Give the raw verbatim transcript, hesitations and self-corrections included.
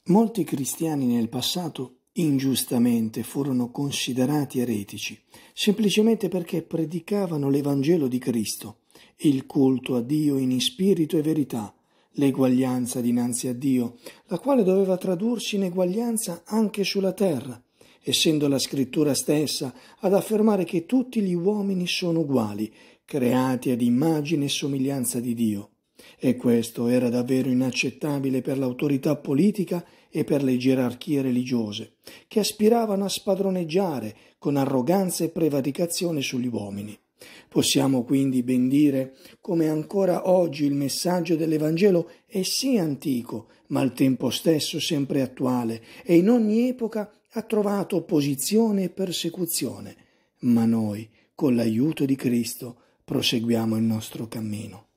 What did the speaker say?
Molti cristiani nel passato ingiustamente furono considerati eretici, semplicemente perché predicavano l'Evangelo di Cristo, il culto a Dio in spirito e verità, l'eguaglianza dinanzi a Dio, la quale doveva tradursi in eguaglianza anche sulla terra, essendo la Scrittura stessa ad affermare che tutti gli uomini sono uguali, creati ad immagine e somiglianza di Dio. E questo era davvero inaccettabile per l'autorità politica e per le gerarchie religiose, che aspiravano a spadroneggiare con arroganza e prevaricazione sugli uomini. Possiamo quindi ben dire come ancora oggi il messaggio dell'Evangelo è sì antico, ma al tempo stesso sempre attuale, e in ogni epoca ha trovato opposizione e persecuzione. Ma noi, con l'aiuto di Cristo, proseguiamo il nostro cammino.